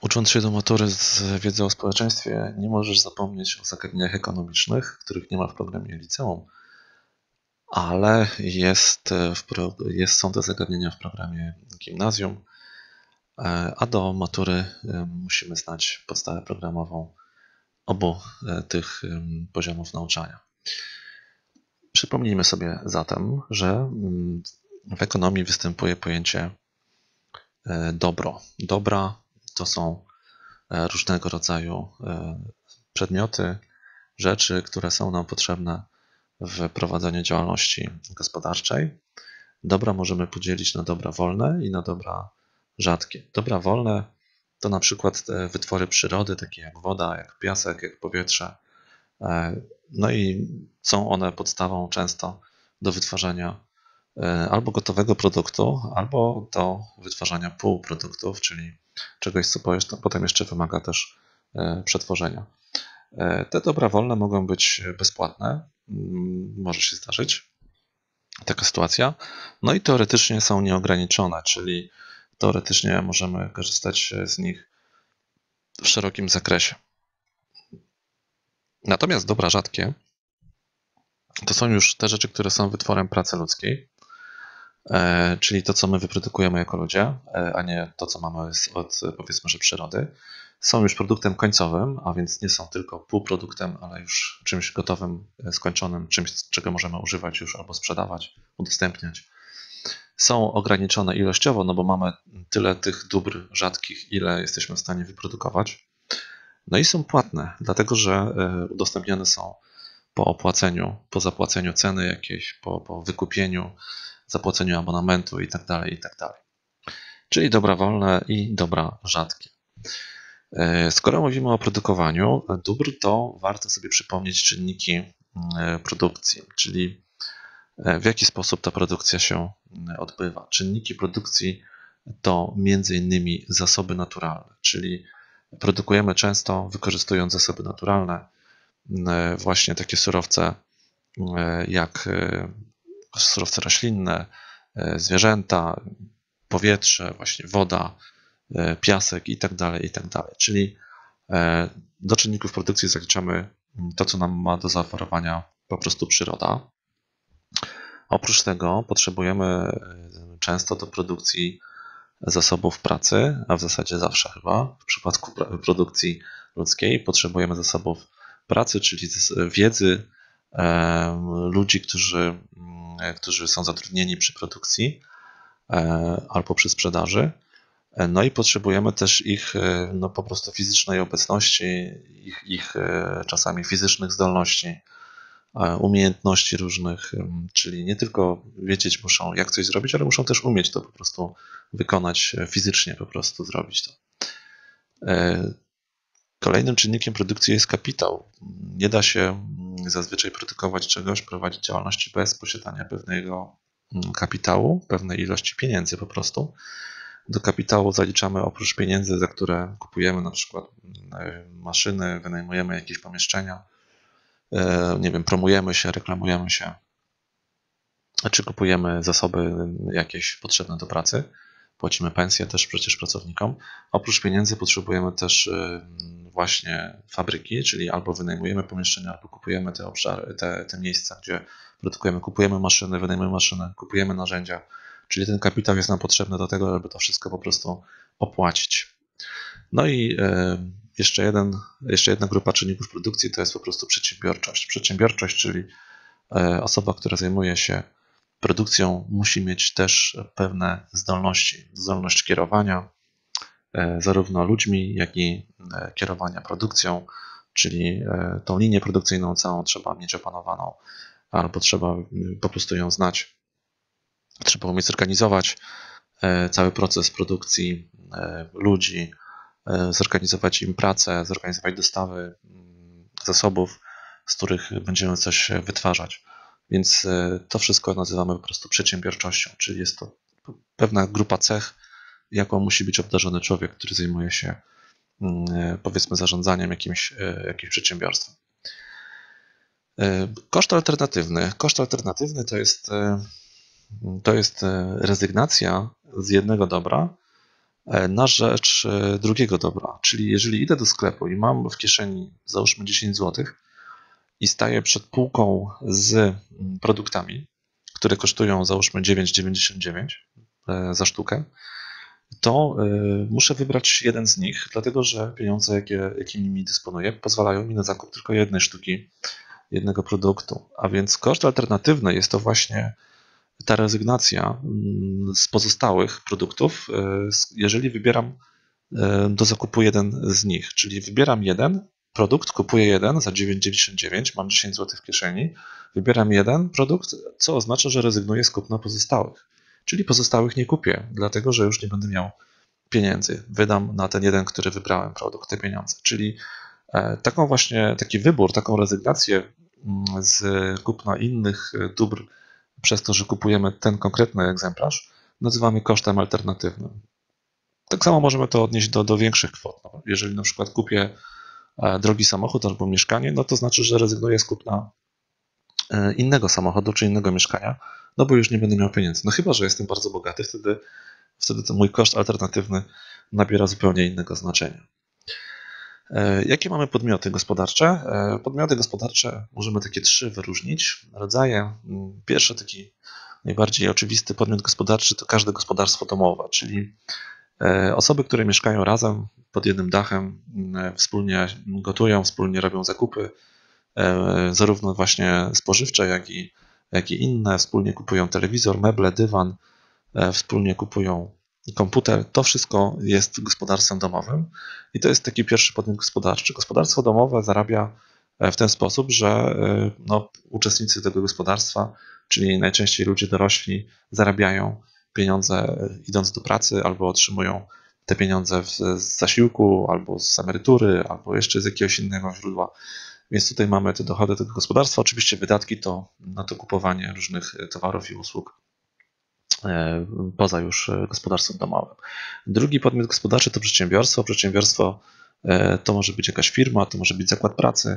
Ucząc się do matury z wiedzy o społeczeństwie, nie możesz zapomnieć o zagadnieniach ekonomicznych, których nie ma w programie liceum, ale są te zagadnienia w programie gimnazjum, a do matury musimy znać podstawę programową obu tych poziomów nauczania. Przypomnijmy sobie zatem, że w ekonomii występuje pojęcie dobro. Dobra to są różnego rodzaju przedmioty, rzeczy, które są nam potrzebne w prowadzeniu działalności gospodarczej. Dobra możemy podzielić na dobra wolne i na dobra rzadkie. Dobra wolne to na przykład te wytwory przyrody, takie jak woda, jak piasek, jak powietrze. No i są one podstawą często do wytwarzania albo gotowego produktu, albo do wytwarzania półproduktów, czyli czegoś, co potem jeszcze wymaga też przetworzenia. Te dobra wolne mogą być bezpłatne, może się zdarzyć taka sytuacja, no i teoretycznie są nieograniczone, czyli teoretycznie możemy korzystać z nich w szerokim zakresie. Natomiast dobra rzadkie to są już te rzeczy, które są wytworem pracy ludzkiej, czyli to, co my wyprodukujemy jako ludzie, a nie to, co mamy od, powiedzmy, że przyrody. Są już produktem końcowym, a więc nie są tylko półproduktem, ale już czymś gotowym, skończonym, czymś, czego możemy używać już albo sprzedawać, udostępniać. Są ograniczone ilościowo, no bo mamy tyle tych dóbr rzadkich, ile jesteśmy w stanie wyprodukować. No i są płatne, dlatego że udostępniane są po zapłaceniu ceny jakiejś, po wykupieniu, zapłaceniu abonamentu itd., itd. Czyli dobra wolne i dobra rzadkie. Skoro mówimy o produkowaniu dóbr, to warto sobie przypomnieć czynniki produkcji, czyli w jaki sposób ta produkcja się odbywa. Czynniki produkcji to między innymi zasoby naturalne, czyli produkujemy często wykorzystując zasoby naturalne, właśnie takie surowce jak surowce roślinne, zwierzęta, powietrze, właśnie woda, piasek itd., itd. Czyli do czynników produkcji zaliczamy to, co nam ma do zaoferowania po prostu przyroda. Oprócz tego potrzebujemy często do produkcji zasobów pracy, a w zasadzie zawsze chyba w przypadku produkcji ludzkiej potrzebujemy zasobów pracy, czyli wiedzy ludzi, którzy są zatrudnieni przy produkcji albo przy sprzedaży. No i potrzebujemy też ich no, po prostu fizycznej obecności, ich czasami fizycznych zdolności, umiejętności różnych, czyli nie tylko wiedzieć muszą, jak coś zrobić, ale muszą też umieć to po prostu wykonać fizycznie, po prostu zrobić to. Kolejnym czynnikiem produkcji jest kapitał. Nie da się zazwyczaj produkować czegoś, prowadzić działalności bez posiadania pewnego kapitału, pewnej ilości pieniędzy po prostu. Do kapitału zaliczamy oprócz pieniędzy, za które kupujemy na przykład maszyny, wynajmujemy jakieś pomieszczenia, nie wiem, promujemy się, reklamujemy się, czy kupujemy zasoby jakieś potrzebne do pracy, płacimy pensję też przecież pracownikom. Oprócz pieniędzy potrzebujemy też właśnie fabryki, czyli albo wynajmujemy pomieszczenia, albo kupujemy te obszary, te miejsca, gdzie produkujemy, kupujemy maszyny, wynajmujemy maszyny, kupujemy narzędzia, czyli ten kapitał jest nam potrzebny do tego, żeby to wszystko po prostu opłacić. No i jeszcze jedna grupa czynników produkcji to jest po prostu przedsiębiorczość. Przedsiębiorczość, czyli osoba, która zajmuje się produkcją, musi mieć też pewne zdolności. Zdolność kierowania zarówno ludźmi, jak i kierowania produkcją, czyli tą linię produkcyjną całą trzeba mieć opanowaną, albo trzeba po prostu ją znać. Trzeba umieć zorganizować cały proces produkcji ludzi, zorganizować im pracę, zorganizować dostawy zasobów, z których będziemy coś wytwarzać. Więc to wszystko nazywamy po prostu przedsiębiorczością, czyli jest to pewna grupa cech, jaką musi być obdarzony człowiek, który zajmuje się powiedzmy zarządzaniem jakimś przedsiębiorstwem. Koszt alternatywny. Koszt alternatywny to jest rezygnacja z jednego dobra na rzecz drugiego dobra. Czyli jeżeli idę do sklepu i mam w kieszeni, załóżmy 10 zł i staję przed półką z produktami, które kosztują załóżmy 9,99 za sztukę, to muszę wybrać jeden z nich, dlatego że pieniądze, jakimi dysponuję, pozwalają mi na zakup tylko jednej sztuki, jednego produktu. A więc koszt alternatywny jest to właśnie ta rezygnacja z pozostałych produktów, jeżeli wybieram do zakupu jeden z nich. Czyli wybieram jeden produkt, kupuję jeden za 9,99, mam 10 zł w kieszeni, wybieram jeden produkt, co oznacza, że rezygnuję z kupna pozostałych. Czyli pozostałych nie kupię, dlatego że już nie będę miał pieniędzy. Wydam na ten jeden, który wybrałem produkt, te pieniądze. Czyli taki wybór, taką rezygnację z kupna innych dóbr przez to, że kupujemy ten konkretny egzemplarz, nazywamy kosztem alternatywnym. Tak samo możemy to odnieść do większych kwot. No, jeżeli na przykład kupię drogi samochód albo mieszkanie, no to znaczy, że rezygnuję z kupna innego samochodu czy innego mieszkania, no bo już nie będę miał pieniędzy. No chyba że jestem bardzo bogaty, wtedy ten mój koszt alternatywny nabiera zupełnie innego znaczenia. Jakie mamy podmioty gospodarcze? Podmioty gospodarcze możemy takie 3 wyróżnić. Rodzaje. Pierwszy, taki najbardziej oczywisty podmiot gospodarczy to każde gospodarstwo domowe, czyli osoby, które mieszkają razem pod jednym dachem, wspólnie gotują, wspólnie robią zakupy, zarówno właśnie spożywcze, jak i inne, wspólnie kupują telewizor, meble, dywan, wspólnie kupują komputer. To wszystko jest gospodarstwem domowym i to jest taki pierwszy podmiot gospodarczy. Gospodarstwo domowe zarabia w ten sposób, że uczestnicy tego gospodarstwa, czyli najczęściej ludzie dorośli, zarabiają pieniądze idąc do pracy albo otrzymują te pieniądze z zasiłku, albo z emerytury, albo jeszcze z jakiegoś innego źródła. Więc tutaj mamy te dochody tego gospodarstwa. Oczywiście wydatki to na to kupowanie różnych towarów i usług poza już gospodarstwem domowym. Drugi podmiot gospodarczy to przedsiębiorstwo. Przedsiębiorstwo to może być jakaś firma, to może być zakład pracy,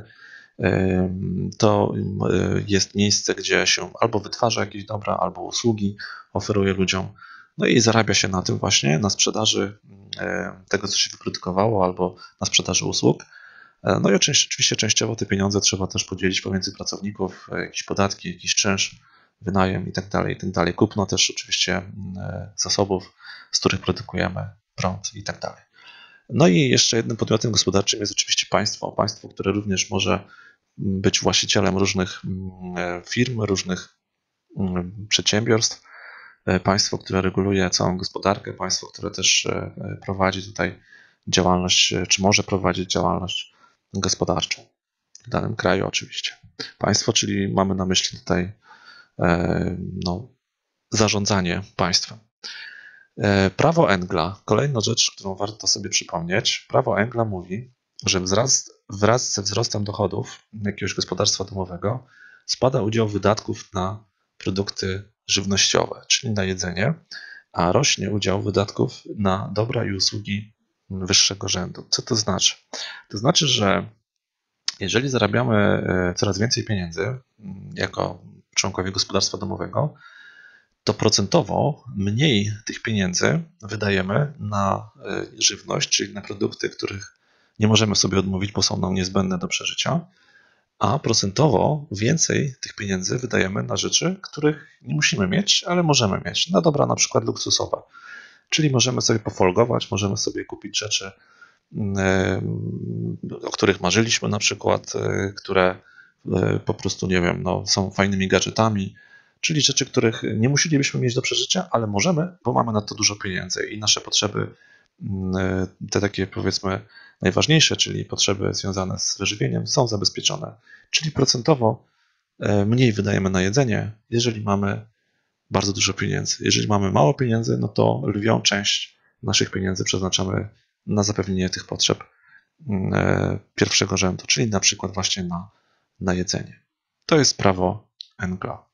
to jest miejsce, gdzie się albo wytwarza jakieś dobra, albo usługi oferuje ludziom, no i zarabia się na tym właśnie, na sprzedaży tego, co się wyprodukowało, albo na sprzedaży usług. No i oczywiście częściowo te pieniądze trzeba też podzielić pomiędzy pracowników, jakieś podatki, jakiś czynsz, wynajem i tak dalej. Kupno też oczywiście zasobów, z których produkujemy prąd i tak dalej. No i jeszcze jednym podmiotem gospodarczym jest oczywiście państwo. Państwo, które również może być właścicielem różnych firm, różnych przedsiębiorstw. Państwo, które reguluje całą gospodarkę, państwo, które też prowadzi tutaj działalność, czy może prowadzić działalność gospodarczą w danym kraju oczywiście. Państwo, czyli mamy na myśli tutaj zarządzanie państwem. Prawo Engla, kolejna rzecz, którą warto sobie przypomnieć. Prawo Engla mówi, że wraz ze wzrostem dochodów jakiegoś gospodarstwa domowego spada udział wydatków na produkty żywnościowe, czyli na jedzenie, a rośnie udział wydatków na dobra i usługi wyższego rzędu. Co to znaczy? To znaczy, że jeżeli zarabiamy coraz więcej pieniędzy jako członkowie gospodarstwa domowego, to procentowo mniej tych pieniędzy wydajemy na żywność, czyli na produkty, których nie możemy sobie odmówić, bo są nam niezbędne do przeżycia, a procentowo więcej tych pieniędzy wydajemy na rzeczy, których nie musimy mieć, ale możemy mieć. Na dobra na przykład luksusowe. Czyli możemy sobie pofolgować, możemy sobie kupić rzeczy, o których marzyliśmy na przykład, które po prostu, nie wiem, są fajnymi gadżetami, czyli rzeczy, których nie musielibyśmy mieć do przeżycia, ale możemy, bo mamy na to dużo pieniędzy i nasze potrzeby, te takie powiedzmy najważniejsze, czyli potrzeby związane z wyżywieniem, są zabezpieczone. Czyli procentowo mniej wydajemy na jedzenie, jeżeli mamy bardzo dużo pieniędzy. Jeżeli mamy mało pieniędzy, no to lwią część naszych pieniędzy przeznaczamy na zapewnienie tych potrzeb pierwszego rzędu, czyli na przykład właśnie na jedzenie. To jest prawo Engla.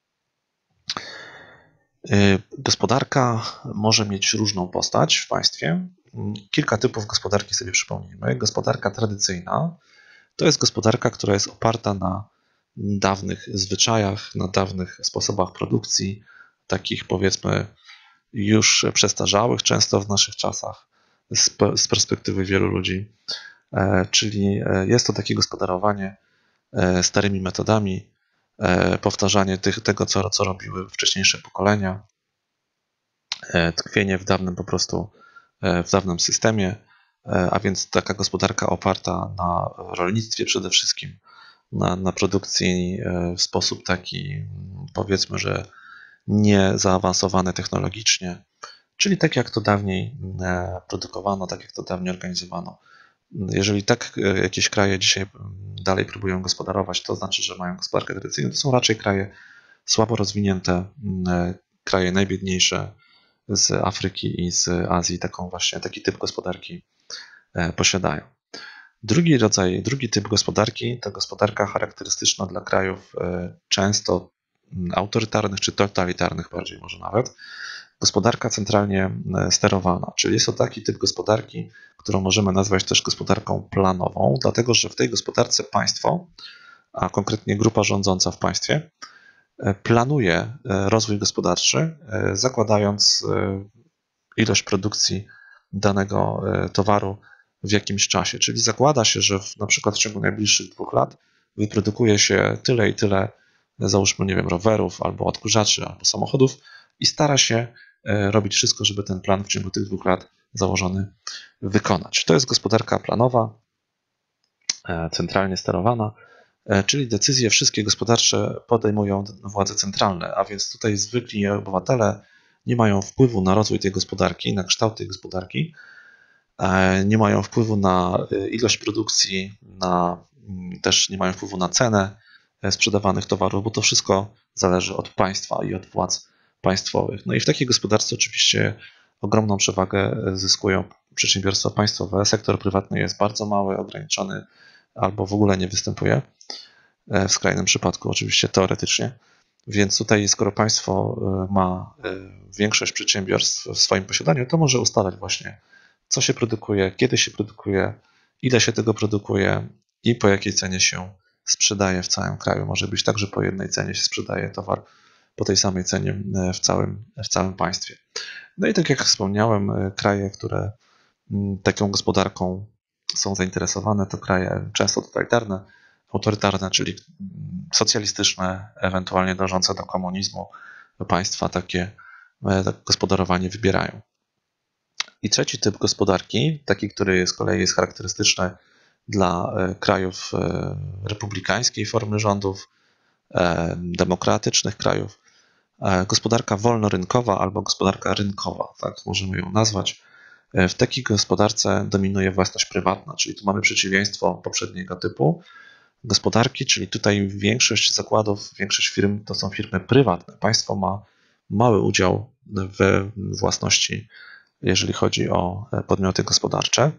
Gospodarka może mieć różną postać w państwie. Kilka typów gospodarki sobie przypomnijmy. Gospodarka tradycyjna to jest gospodarka, która jest oparta na dawnych zwyczajach, na dawnych sposobach produkcji, takich powiedzmy już przestarzałych często w naszych czasach z perspektywy wielu ludzi. Czyli jest to takie gospodarowanie starymi metodami, powtarzanie tego, co robiły wcześniejsze pokolenia, tkwienie w dawnym w dawnym systemie, a więc taka gospodarka oparta na rolnictwie przede wszystkim, na produkcji w sposób taki, powiedzmy, że nie zaawansowany technologicznie, czyli tak jak to dawniej produkowano, tak jak to dawniej organizowano. Jeżeli tak jakieś kraje dzisiaj dalej próbują gospodarować, to znaczy, że mają gospodarkę tradycyjną. To są raczej kraje słabo rozwinięte, kraje najbiedniejsze z Afryki i z Azji, taki typ gospodarki posiadają. Drugi typ gospodarki to gospodarka charakterystyczna dla krajów często autorytarnych czy totalitarnych bardziej może nawet. Gospodarka centralnie sterowana, czyli jest to taki typ gospodarki, którą możemy nazwać też gospodarką planową, dlatego że w tej gospodarce państwo, a konkretnie grupa rządząca w państwie, planuje rozwój gospodarczy, zakładając ilość produkcji danego towaru w jakimś czasie. Czyli zakłada się, że na przykład w ciągu najbliższych 2 lat wyprodukuje się tyle i tyle, załóżmy, nie wiem, rowerów, albo odkurzaczy, albo samochodów i stara się robić wszystko, żeby ten plan w ciągu tych 2 lat założony wykonać. To jest gospodarka planowa, centralnie sterowana, czyli decyzje wszystkie gospodarcze podejmują władze centralne, a więc tutaj zwykli obywatele nie mają wpływu na rozwój tej gospodarki, na kształt tej gospodarki, nie mają wpływu na ilość produkcji, też nie mają wpływu na cenę sprzedawanych towarów, bo to wszystko zależy od państwa i od władz państwowych. No i w takiej gospodarce oczywiście ogromną przewagę zyskują przedsiębiorstwa państwowe. Sektor prywatny jest bardzo mały, ograniczony albo w ogóle nie występuje. W skrajnym przypadku oczywiście teoretycznie. Więc tutaj, skoro państwo ma większość przedsiębiorstw w swoim posiadaniu, to może ustalać właśnie, co się produkuje, kiedy się produkuje, ile się tego produkuje i po jakiej cenie się sprzedaje w całym kraju. Może być tak, że po jednej cenie się sprzedaje towar po tej samej cenie w całym państwie. No i tak jak wspomniałem, kraje, które taką gospodarką są zainteresowane, to kraje często totalitarne, autorytarne, czyli socjalistyczne, ewentualnie dążące do komunizmu, państwa takie gospodarowanie wybierają. I trzeci typ gospodarki, taki, który z kolei jest charakterystyczny dla krajów republikańskiej formy rządów, demokratycznych krajów, gospodarka wolnorynkowa albo gospodarka rynkowa, tak możemy ją nazwać. W takiej gospodarce dominuje własność prywatna, czyli tu mamy przeciwieństwo poprzedniego typu gospodarki, czyli tutaj większość zakładów, większość firm to są firmy prywatne. Państwo ma mały udział we własności, jeżeli chodzi o podmioty gospodarcze.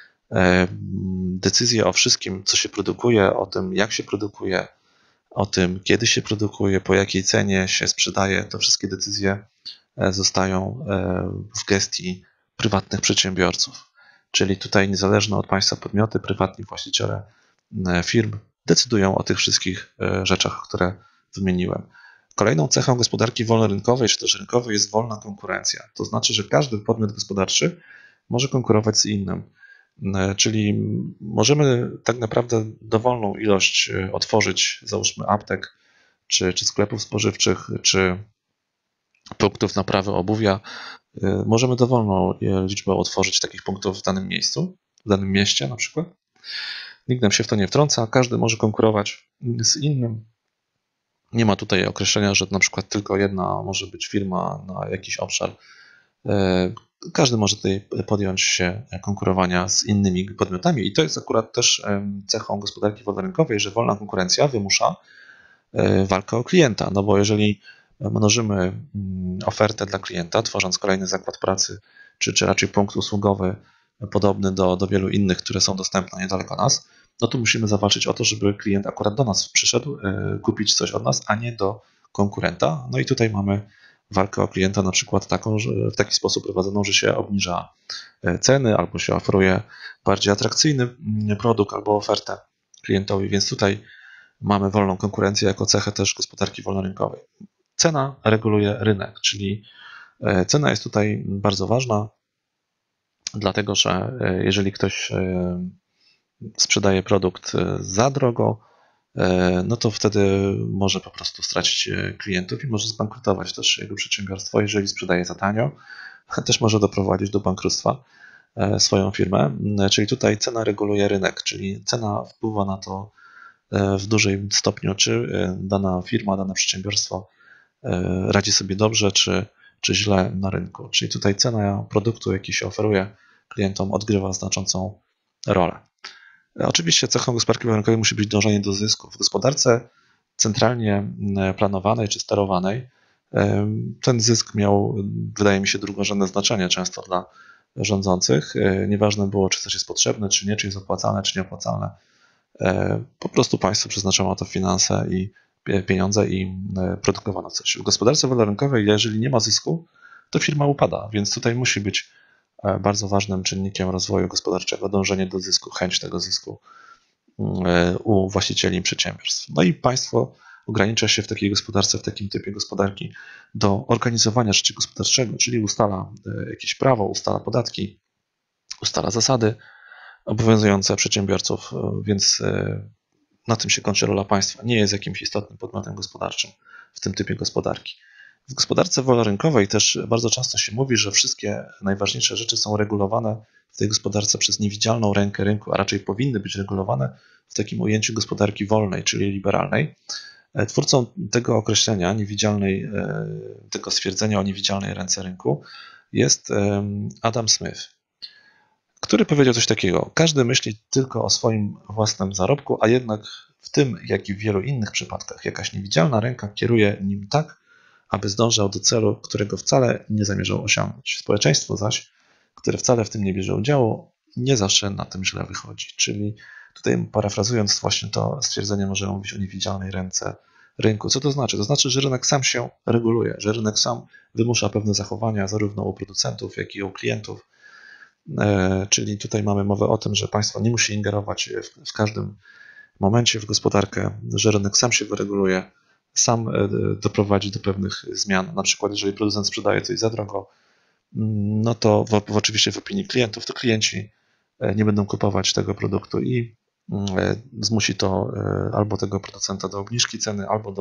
Decyzje o wszystkim, co się produkuje, o tym, jak się produkuje, o tym, kiedy się produkuje, po jakiej cenie się sprzedaje, to wszystkie decyzje zostają w gestii prywatnych przedsiębiorców. Czyli tutaj niezależne od państwa podmioty, prywatni właściciele firm decydują o tych wszystkich rzeczach, które wymieniłem. Kolejną cechą gospodarki wolnorynkowej czy też rynkowej jest wolna konkurencja. To znaczy, że każdy podmiot gospodarczy może konkurować z innym. Czyli możemy tak naprawdę dowolną ilość otworzyć, załóżmy aptek, czy sklepów spożywczych, czy punktów naprawy obuwia. Możemy dowolną liczbę otworzyć takich punktów w danym miejscu, w danym mieście na przykład. Nikt nam się w to nie wtrąca, każdy może konkurować z innym. Nie ma tutaj określenia, że na przykład tylko jedna może być firma na jakiś obszar. Każdy może tutaj podjąć się konkurowania z innymi podmiotami i to jest akurat też cechą gospodarki wolnorynkowej, że wolna konkurencja wymusza walkę o klienta, no bo jeżeli mnożymy ofertę dla klienta, tworząc kolejny zakład pracy, czy raczej punkt usługowy podobny do wielu innych, które są dostępne niedaleko nas, no to musimy zawalczyć o to, żeby klient akurat do nas przyszedł, kupić coś od nas, a nie do konkurenta. No i tutaj mamy walkę o klienta na przykład taką, że w taki sposób prowadzoną, że się obniża ceny albo się oferuje bardziej atrakcyjny produkt albo ofertę klientowi, więc tutaj mamy wolną konkurencję jako cechę też gospodarki wolnorynkowej. Cena reguluje rynek, czyli Cena jest tutaj bardzo ważna, dlatego że jeżeli ktoś sprzedaje produkt za drogo, no to wtedy może po prostu stracić klientów i może zbankrutować też jego przedsiębiorstwo. Jeżeli sprzedaje za tanio, też może doprowadzić do bankructwa swoją firmę. Czyli tutaj cena reguluje rynek, czyli cena wpływa na to w dużym stopniu, czy dana firma, dane przedsiębiorstwo radzi sobie dobrze, czy źle na rynku. Czyli tutaj cena produktu, jaki się oferuje klientom, odgrywa znaczącą rolę. Oczywiście cechą gospodarki rynkowej musi być dążenie do zysku. W gospodarce centralnie planowanej czy sterowanej ten zysk miał, wydaje mi się, drugorzędne znaczenie często dla rządzących. Nieważne było, czy coś jest potrzebne, czy nie, czy jest opłacalne, czy nieopłacalne. Po prostu państwo przeznaczało to finanse i pieniądze i produkowano coś. W gospodarce wolnorynkowej, jeżeli nie ma zysku, to firma upada, więc tutaj musi być bardzo ważnym czynnikiem rozwoju gospodarczego dążenie do zysku, chęć tego zysku u właścicieli przedsiębiorstw. No i państwo ogranicza się w takiej gospodarce, w takim typie gospodarki do organizowania życia gospodarczego, czyli ustala jakieś prawo, ustala podatki, ustala zasady obowiązujące przedsiębiorców, więc na tym się kończy rola państwa. Nie jest jakimś istotnym podmiotem gospodarczym w tym typie gospodarki. W gospodarce wolnorynkowej też bardzo często się mówi, że wszystkie najważniejsze rzeczy są regulowane w tej gospodarce przez niewidzialną rękę rynku, a raczej powinny być regulowane w takim ujęciu gospodarki wolnej, czyli liberalnej. Twórcą tego określenia niewidzialnej, tego stwierdzenia o niewidzialnej ręce rynku jest Adam Smith, który powiedział coś takiego: każdy myśli tylko o swoim własnym zarobku, a jednak w tym, jak i w wielu innych przypadkach, jakaś niewidzialna ręka kieruje nim tak, aby zdążał do celu, którego wcale nie zamierzał osiągnąć. Społeczeństwo zaś, które wcale w tym nie bierze udziału, nie zawsze na tym źle wychodzi. Czyli tutaj parafrazując właśnie to stwierdzenie, możemy mówić o niewidzialnej ręce rynku. Co to znaczy? To znaczy, że rynek sam się reguluje, że rynek sam wymusza pewne zachowania zarówno u producentów, jak i u klientów. Czyli tutaj mamy mowę o tym, że państwo nie musi ingerować w każdym momencie w gospodarkę, że rynek sam się wyreguluje, sam doprowadzi do pewnych zmian. Na przykład, jeżeli producent sprzedaje coś za drogo, no to oczywiście w opinii klientów, to klienci nie będą kupować tego produktu i zmusi to albo tego producenta do obniżki ceny, albo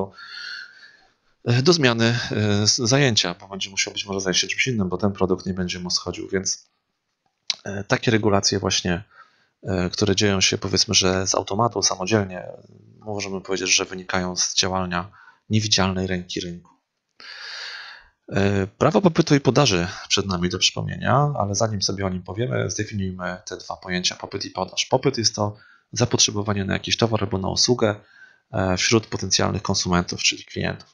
do zmiany zajęcia, bo będzie musiał być może zająć się czymś innym, bo ten produkt nie będzie mu schodził, więc takie regulacje właśnie, które dzieją się powiedzmy, że z automatu, samodzielnie, możemy powiedzieć, że wynikają z działania niewidzialnej ręki rynku. Prawo popytu i podaży przed nami do przypomnienia, ale zanim sobie o nim powiemy, zdefiniujmy te dwa pojęcia popyt i podaż. Popyt jest to zapotrzebowanie na jakiś towar albo na usługę wśród potencjalnych konsumentów, czyli klientów.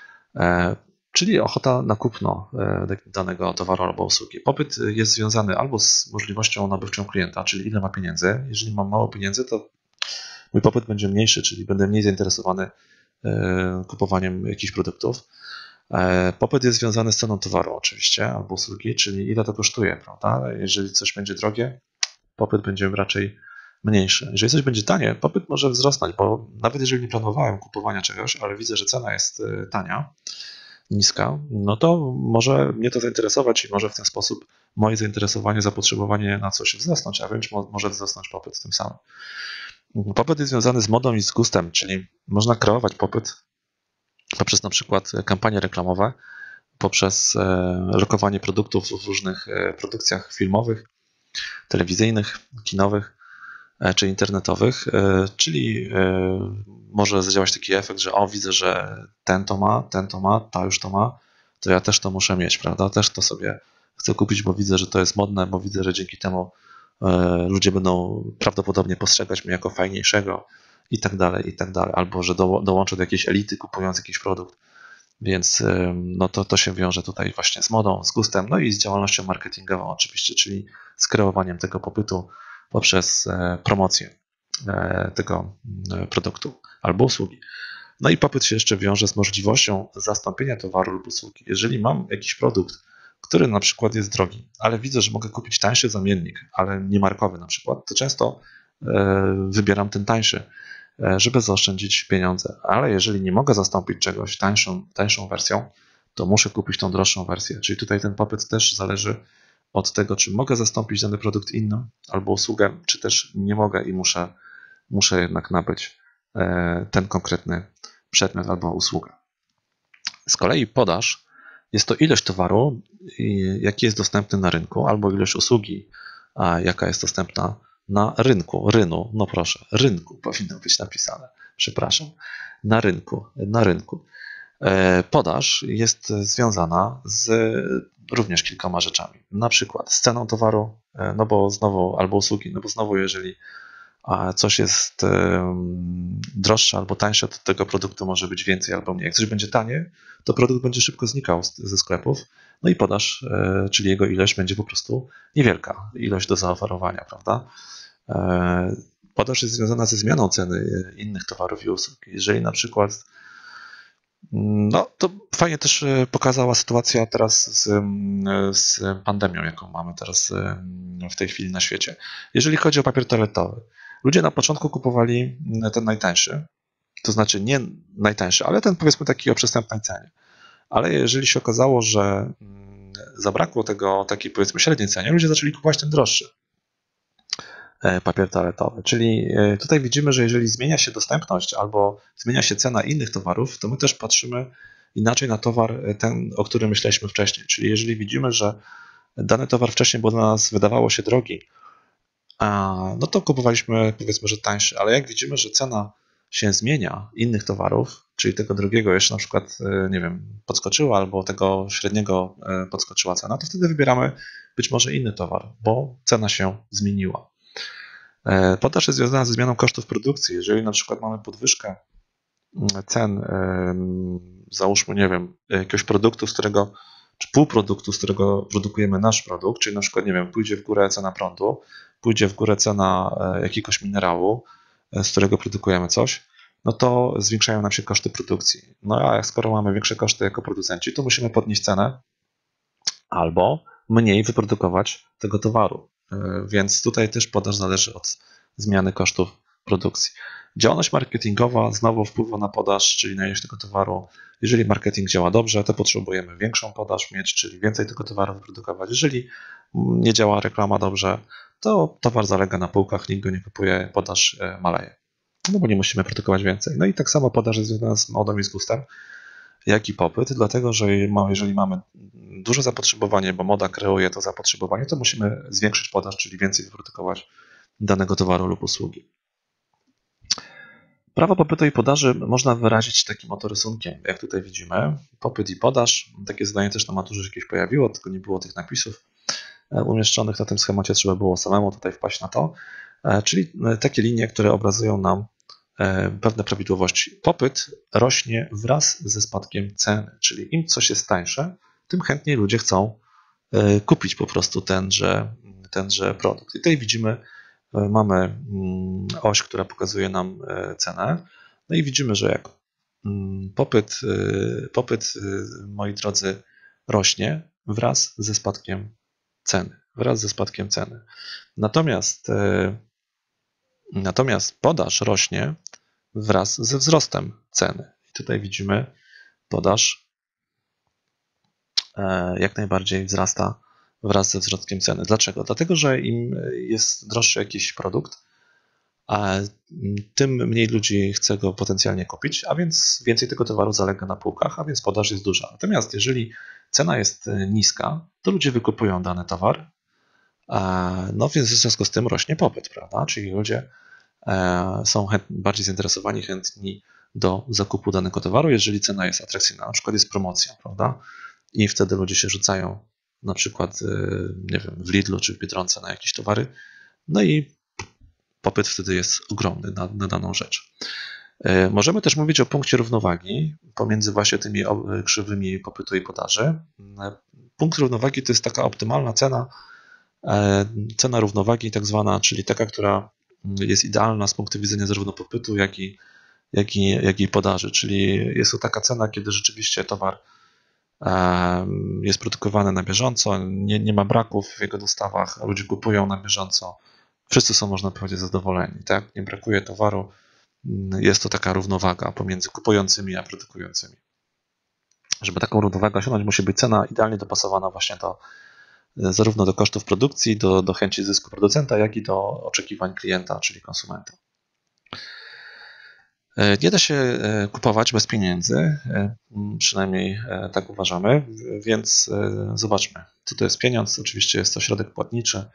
Czyli ochota na kupno danego towaru albo usługi. Popyt jest związany albo z możliwością nabywczą klienta, czyli ile ma pieniędzy. Jeżeli mam mało pieniędzy, to mój popyt będzie mniejszy, czyli będę mniej zainteresowany kupowaniem jakichś produktów. Popyt jest związany z ceną towaru oczywiście, albo usługi, czyli ile to kosztuje, prawda? Jeżeli coś będzie drogie, popyt będzie raczej mniejszy. Jeżeli coś będzie tanie, popyt może wzrosnąć, bo nawet jeżeli nie planowałem kupowania czegoś, ale widzę, że cena jest tania, niska, no to może mnie to zainteresować i może w ten sposób moje zainteresowanie, zapotrzebowanie na coś wzrosnąć, a wręcz może wzrosnąć popyt tym samym. Popyt jest związany z modą i z gustem, czyli można kreować popyt poprzez na przykład kampanie reklamowe, poprzez lokowanie produktów w różnych produkcjach filmowych, telewizyjnych, kinowych czy internetowych, czyli może zadziałać taki efekt, że widzę, że ten to ma, ta już to ma, to ja też to muszę mieć, prawda? Też to sobie chcę kupić, bo widzę, że to jest modne, bo widzę, że dzięki temu ludzie będą prawdopodobnie postrzegać mnie jako fajniejszego i tak dalej, i tak dalej. Albo że dołączę do jakiejś elity kupując jakiś produkt. Więc no to się wiąże tutaj właśnie z modą, z gustem, no i z działalnością marketingową oczywiście, czyli z kreowaniem tego popytu poprzez promocję tego produktu albo usługi. No i popyt się jeszcze wiąże z możliwością zastąpienia towaru lub usługi. Jeżeli mam jakiś produkt, który na przykład jest drogi, ale widzę, że mogę kupić tańszy zamiennik, ale nie markowy na przykład, to często wybieram ten tańszy, żeby zaoszczędzić pieniądze. Ale jeżeli nie mogę zastąpić czegoś tańszą wersją, to muszę kupić tą droższą wersję. Czyli tutaj ten popyt też zależy od tego, czy mogę zastąpić dany produkt innym albo usługę, czy też nie mogę i muszę jednak nabyć ten konkretny przedmiot albo usługę. Z kolei podaż jest to ilość towaru, jaki jest dostępny na rynku, albo ilość usługi, jaka jest dostępna na rynku. No proszę, rynku powinno być napisane. Przepraszam. Na rynku. Podaż jest związana z również kilkoma rzeczami. Na przykład z ceną towaru, no bo znowu, albo usługi, no bo znowu, jeżeli coś jest droższe albo tańsze, to tego produktu może być więcej albo mniej. Jak coś będzie tanie, to produkt będzie szybko znikał ze sklepów, no i podaż, czyli jego ilość będzie po prostu niewielka, ilość do zaoferowania, prawda? Podaż jest związana ze zmianą ceny innych towarów i usług. Jeżeli na przykład, no to fajnie też pokazała sytuacja teraz z pandemią, jaką mamy teraz w tej chwili na świecie. Jeżeli chodzi o papier toaletowy, ludzie na początku kupowali ten najtańszy, to znaczy nie najtańszy, ale ten powiedzmy taki o przystępnej cenie. Ale jeżeli się okazało, że zabrakło tego takiej powiedzmy średniej cenie, ludzie zaczęli kupować ten droższy papier toaletowy. Czyli tutaj widzimy, że jeżeli zmienia się dostępność albo zmienia się cena innych towarów, to my też patrzymy inaczej na towar ten, o którym myśleliśmy wcześniej. Czyli jeżeli widzimy, że dany towar wcześniej był dla nas, wydawało się drogi, no to kupowaliśmy powiedzmy, że tańszy, ale jak widzimy, że cena się zmienia innych towarów, czyli tego drugiego jeszcze na przykład, nie wiem, podskoczyła albo tego średniego podskoczyła cena, to wtedy wybieramy być może inny towar, bo cena się zmieniła. Podaż jest związana ze zmianą kosztów produkcji. Jeżeli na przykład mamy podwyżkę cen, załóżmy, nie wiem, jakiegoś produktu, czy półproduktu, z którego produkujemy nasz produkt, czyli na przykład, nie wiem, pójdzie w górę cena prądu, pójdzie w górę cena jakiegoś minerału, z którego produkujemy coś, no to zwiększają nam się koszty produkcji. No a skoro mamy większe koszty jako producenci, to musimy podnieść cenę albo mniej wyprodukować tego towaru. Więc tutaj też podaż zależy od zmiany kosztów produkcji. Działalność marketingowa znowu wpływa na podaż, czyli na ilość tego towaru. Jeżeli marketing działa dobrze, to potrzebujemy większą podaż mieć, czyli więcej tego towaru wyprodukować. Jeżeli nie działa reklama dobrze, to towar zalega na półkach, nikt go nie kupuje, podaż maleje. No bo nie musimy produkować więcej. No i tak samo podaż jest związana z modą i z gustem, jak i popyt, dlatego że jeżeli mamy duże zapotrzebowanie, bo moda kreuje to zapotrzebowanie, to musimy zwiększyć podaż, czyli więcej wyprodukować danego towaru lub usługi. Prawo popytu i podaży można wyrazić takim oto rysunkiem, jak tutaj widzimy. Popyt i podaż. Takie zadanie też na maturze się jakieś pojawiło, tylko nie było tych napisów umieszczonych na tym schemacie, trzeba było samemu tutaj wpaść na to. Czyli takie linie, które obrazują nam pewne prawidłowości. Popyt rośnie wraz ze spadkiem ceny, czyli im coś jest tańsze, tym chętniej ludzie chcą kupić po prostu tenże produkt. I tutaj widzimy, mamy oś, która pokazuje nam cenę, no i widzimy, że jak popyt, moi drodzy, rośnie wraz ze spadkiem ceny. Natomiast podaż rośnie wraz ze wzrostem ceny. I tutaj widzimy, podaż jak najbardziej wzrasta wraz ze wzrostkiem ceny. Dlaczego? Dlatego, że im jest droższy jakiś produkt, tym mniej ludzi chce go potencjalnie kupić, a więc więcej tego towaru zalega na półkach, a więc podaż jest duża. Natomiast jeżeli cena jest niska, to ludzie wykupują dany towar, no więc w związku z tym rośnie popyt, prawda? Czyli ludzie są bardziej zainteresowani, chętni do zakupu danego towaru, jeżeli cena jest atrakcyjna, na przykład jest promocja, prawda? I wtedy ludzie się rzucają na przykład, nie wiem, w Lidlu czy w Biedronce na jakieś towary, no i popyt wtedy jest ogromny na daną rzecz. Możemy też mówić o punkcie równowagi pomiędzy właśnie tymi krzywymi popytu i podaży. Punkt równowagi to jest taka optymalna cena równowagi tak zwana, czyli taka, która jest idealna z punktu widzenia zarówno popytu, jak i podaży. Czyli jest to taka cena, kiedy rzeczywiście towar jest produkowany na bieżąco, nie ma braków w jego dostawach, ludzie kupują na bieżąco. Wszyscy są, można powiedzieć, zadowoleni. Tak? Nie brakuje towaru. Jest to taka równowaga pomiędzy kupującymi a produkującymi. Żeby taką równowagę osiągnąć, musi być cena idealnie dopasowana właśnie zarówno do kosztów produkcji, do chęci zysku producenta, jak i do oczekiwań klienta, czyli konsumenta. Nie da się kupować bez pieniędzy, przynajmniej tak uważamy, więc zobaczmy, co to jest pieniądz. Oczywiście jest to środek płatniczy.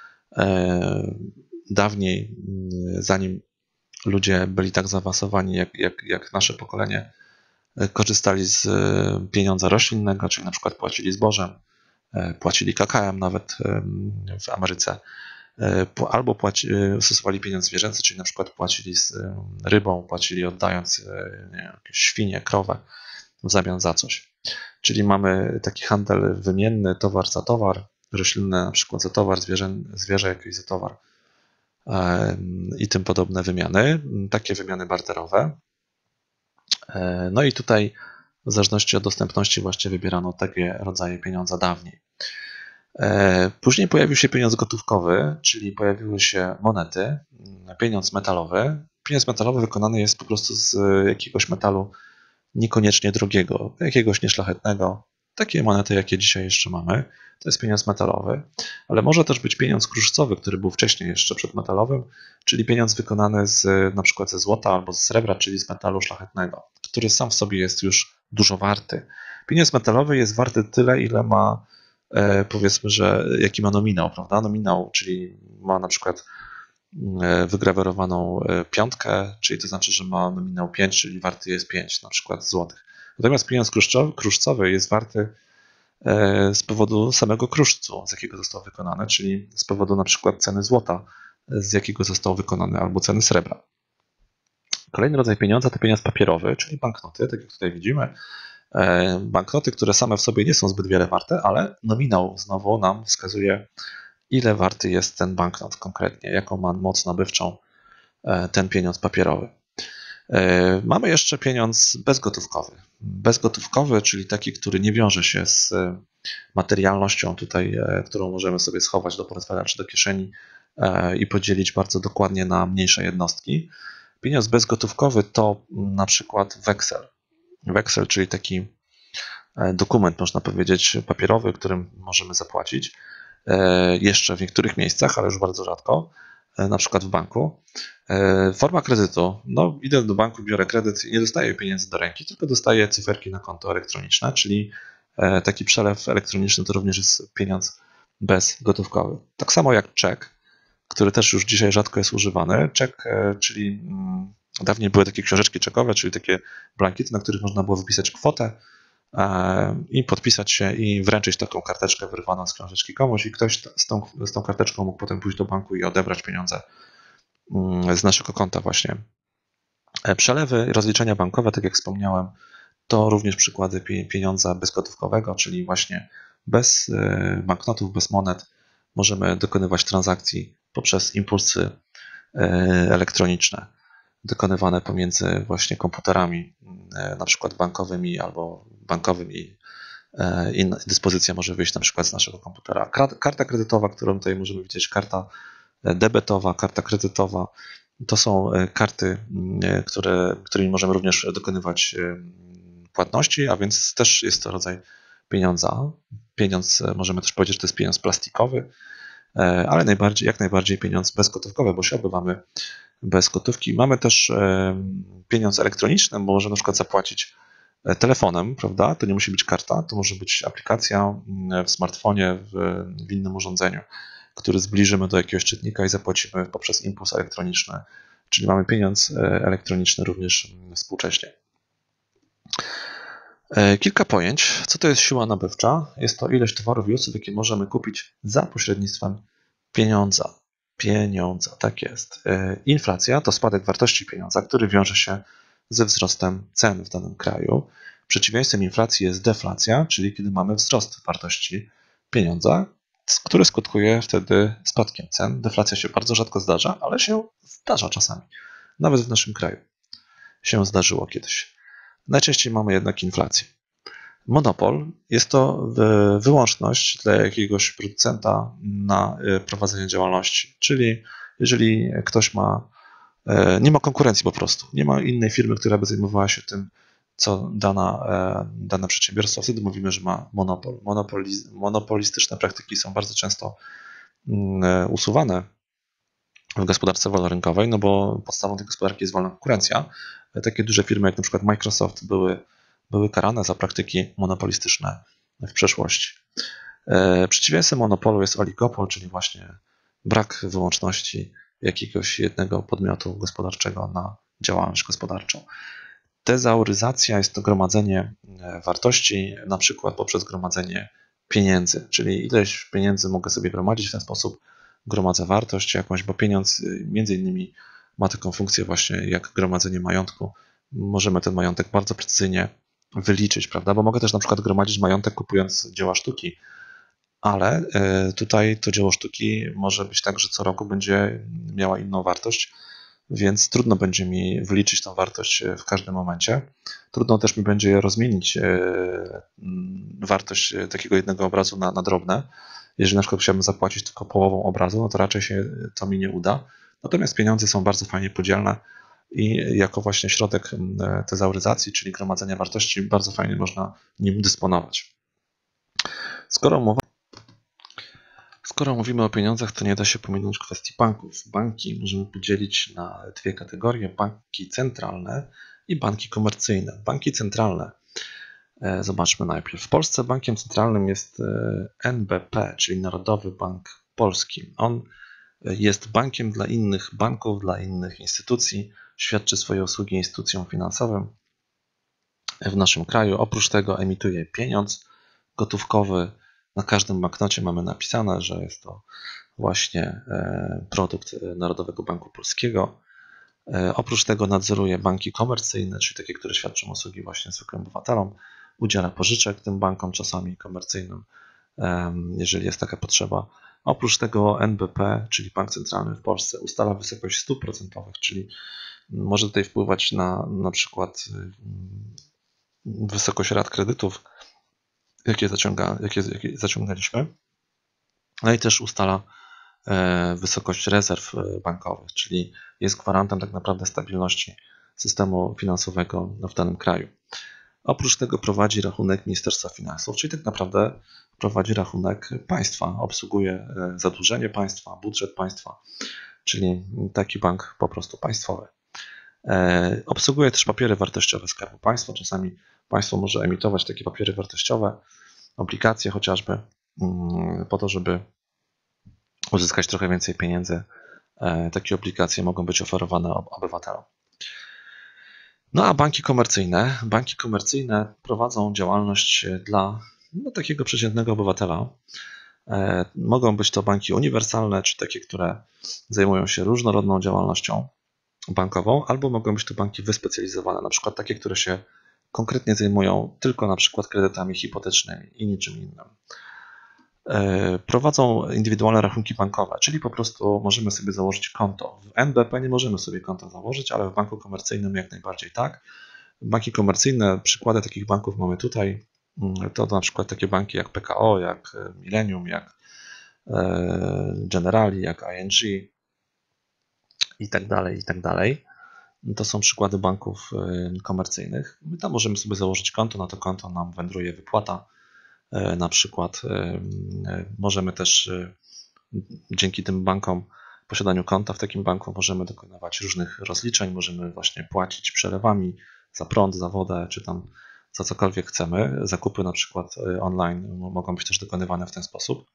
Dawniej, zanim ludzie byli tak zaawansowani jak nasze pokolenie, korzystali z pieniądza roślinnego, czyli na przykład płacili zbożem, płacili kakaem nawet w Ameryce, albo stosowali pieniądz zwierzęcy, czyli na przykład płacili z rybą, płacili oddając jakieś świnie, krowę w zamian za coś. Czyli mamy taki handel wymienny, towar za towar, roślinny na przykład za towar, zwierzę jakieś za towar i tym podobne wymiany, takie wymiany barterowe. No i tutaj w zależności od dostępności właśnie wybierano takie rodzaje pieniądza dawniej. Później pojawił się pieniądz gotówkowy, czyli pojawiły się monety, pieniądz metalowy. Pieniądz metalowy wykonany jest po prostu z jakiegoś metalu niekoniecznie drogiego, jakiegoś nieszlachetnego. Takie monety, jakie dzisiaj jeszcze mamy, to jest pieniądz metalowy, ale może też być pieniądz kruszcowy, który był wcześniej jeszcze przed metalowym, czyli pieniądz wykonany na przykład ze złota albo z srebra, czyli z metalu szlachetnego, który sam w sobie jest już dużo warty. Pieniądz metalowy jest warty tyle, ile ma, powiedzmy, że jaki ma nominał, prawda? Nominał, czyli ma na przykład wygrawerowaną piątkę, czyli to znaczy, że ma nominał 5, czyli warty jest 5 na przykład złotych. Natomiast pieniądz kruszcowy jest warty z powodu samego kruszcu, z jakiego został wykonany, czyli z powodu na przykład ceny złota, z jakiego został wykonany, albo ceny srebra. Kolejny rodzaj pieniądza to pieniądz papierowy, czyli banknoty, tak jak tutaj widzimy. Banknoty, które same w sobie nie są zbyt wiele warte, ale nominał znowu nam wskazuje, ile warty jest ten banknot konkretnie, jaką ma moc nabywczą ten pieniądz papierowy. Mamy jeszcze pieniądz bezgotówkowy. Bezgotówkowy, czyli taki, który nie wiąże się z materialnością tutaj, którą możemy sobie schować do portfela czy do kieszeni i podzielić bardzo dokładnie na mniejsze jednostki. Pieniądz bezgotówkowy to na przykład weksel. Weksel, czyli taki dokument, można powiedzieć, papierowy, którym możemy zapłacić. Jeszcze w niektórych miejscach, ale już bardzo rzadko, na przykład w banku. Forma kredytu. No, idę do banku, biorę kredyt i nie dostaję pieniędzy do ręki, tylko dostaję cyferki na konto elektroniczne, czyli taki przelew elektroniczny to również jest pieniądz bezgotówkowy. Tak samo jak czek, który też już dzisiaj rzadko jest używany. Czek, czyli dawniej były takie książeczki czekowe, czyli takie blankiety, na których można było wypisać kwotę i podpisać się i wręczyć taką karteczkę wyrwaną z książeczki komuś i ktoś z tą karteczką mógł potem pójść do banku i odebrać pieniądze z naszego konta właśnie. Przelewy, rozliczenia bankowe, tak jak wspomniałem, to również przykłady pieniądza bezgotówkowego, czyli właśnie bez banknotów, bez monet możemy dokonywać transakcji poprzez impulsy elektroniczne dokonywane pomiędzy właśnie komputerami, na przykład bankowymi albo bankowymi i dyspozycja może wyjść na przykład z naszego komputera. Karta kredytowa, którą tutaj możemy widzieć, karta debetowa, karta kredytowa, to są karty, którymi możemy również dokonywać płatności, a więc też jest to rodzaj pieniądza. Pieniądz, możemy też powiedzieć, że to jest pieniądz plastikowy, ale jak najbardziej pieniądz bezgotówkowy, bo się obywamy bez gotówki. Mamy też pieniądz elektroniczny, bo możemy na przykład zapłacić telefonem, prawda? To nie musi być karta, to może być aplikacja w smartfonie, w innym urządzeniu, który zbliżymy do jakiegoś czytnika i zapłacimy poprzez impuls elektroniczny, czyli mamy pieniądz elektroniczny również współcześnie. Kilka pojęć. Co to jest siła nabywcza? Jest to ilość towarów i usług, jakie możemy kupić za pośrednictwem pieniądza. Pieniądza, tak jest. Inflacja to spadek wartości pieniądza, który wiąże się ze wzrostem cen w danym kraju. Przeciwieństwem inflacji jest deflacja, czyli kiedy mamy wzrost wartości pieniądza, który skutkuje wtedy spadkiem cen. Deflacja się bardzo rzadko zdarza, ale się zdarza czasami. Nawet w naszym kraju się zdarzyło kiedyś. Najczęściej mamy jednak inflację. Monopol jest to wyłączność dla jakiegoś producenta na prowadzenie działalności, czyli jeżeli ktoś nie ma konkurencji po prostu, nie ma innej firmy, która by zajmowała się tym co dane przedsiębiorstwo, wtedy mówimy, że ma monopol. Monopolistyczne praktyki są bardzo często usuwane w gospodarce wolnorynkowej, no bo podstawą tej gospodarki jest wolna konkurencja. Takie duże firmy jak na przykład Microsoft były karane za praktyki monopolistyczne w przeszłości. Przeciwieństwem monopolu jest oligopol, czyli właśnie brak wyłączności jakiegoś jednego podmiotu gospodarczego na działalność gospodarczą. Tezauryzacja jest to gromadzenie wartości, na przykład poprzez gromadzenie pieniędzy, czyli ileś pieniędzy mogę sobie gromadzić, w ten sposób gromadzę wartość jakąś, bo pieniądz między innymi ma taką funkcję właśnie jak gromadzenie majątku. Możemy ten majątek bardzo precyzyjnie wyliczyć, prawda? Bo mogę też na przykład gromadzić majątek kupując dzieła sztuki, ale tutaj to dzieło sztuki może być tak, że co roku będzie miała inną wartość, więc trudno będzie mi wyliczyć tą wartość w każdym momencie. Trudno też mi będzie rozmienić wartość takiego jednego obrazu na drobne. Jeżeli na przykład chciałbym zapłacić tylko połową obrazu, no to raczej się to mi nie uda. Natomiast pieniądze są bardzo fajnie podzielne i jako właśnie środek tezauryzacji, czyli gromadzenia wartości, bardzo fajnie można nim dysponować. Skoro mówimy o pieniądzach, to nie da się pominąć kwestii banków. Banki możemy podzielić na dwie kategorie: banki centralne i banki komercyjne. Banki centralne, zobaczmy najpierw. W Polsce bankiem centralnym jest NBP, czyli Narodowy Bank Polski. On jest bankiem dla innych banków, dla innych instytucji, świadczy swoje usługi instytucjom finansowym w naszym kraju. Oprócz tego emituje pieniądz gotówkowy. Na każdym banknocie mamy napisane, że jest to właśnie produkt Narodowego Banku Polskiego. Oprócz tego nadzoruje banki komercyjne, czyli takie, które świadczą usługi właśnie zwykłym obywatelom. Udziela pożyczek tym bankom, czasami komercyjnym, jeżeli jest taka potrzeba. Oprócz tego NBP, czyli Bank Centralny w Polsce, ustala wysokość stóp procentowych, czyli może tutaj wpływać na przykład wysokość rat kredytów, jakie zaciągaliśmy. No i też ustala wysokość rezerw bankowych, czyli jest gwarantem tak naprawdę stabilności systemu finansowego w danym kraju. Oprócz tego prowadzi rachunek Ministerstwa Finansów, czyli tak naprawdę prowadzi rachunek państwa, obsługuje zadłużenie państwa, budżet państwa, czyli taki bank po prostu państwowy. Obsługuje też papiery wartościowe Skarbu Państwa. Czasami państwo może emitować takie papiery wartościowe, obligacje chociażby, po to, żeby uzyskać trochę więcej pieniędzy. Takie obligacje mogą być oferowane obywatelom. No a banki komercyjne? Banki komercyjne prowadzą działalność dla takiego przeciętnego obywatela. Mogą być to banki uniwersalne, czy takie, które zajmują się różnorodną działalnością bankową, albo mogą być to banki wyspecjalizowane, na przykład takie, które się konkretnie zajmują tylko na przykład kredytami hipotecznymi i niczym innym. Prowadzą indywidualne rachunki bankowe, czyli po prostu możemy sobie założyć konto. W NBP nie możemy sobie konta założyć, ale w banku komercyjnym jak najbardziej tak. Banki komercyjne, przykłady takich banków mamy tutaj. To na przykład takie banki jak PKO, jak Millennium, jak Generali, jak ING i tak dalej, i tak dalej. To są przykłady banków komercyjnych. My tam możemy sobie założyć konto, na to konto nam wędruje wypłata. Na przykład możemy też dzięki tym bankom, posiadaniu konta w takim banku możemy dokonywać różnych rozliczeń, możemy właśnie płacić przelewami za prąd, za wodę, czy tam za cokolwiek chcemy. Zakupy na przykład online mogą być też dokonywane w ten sposób.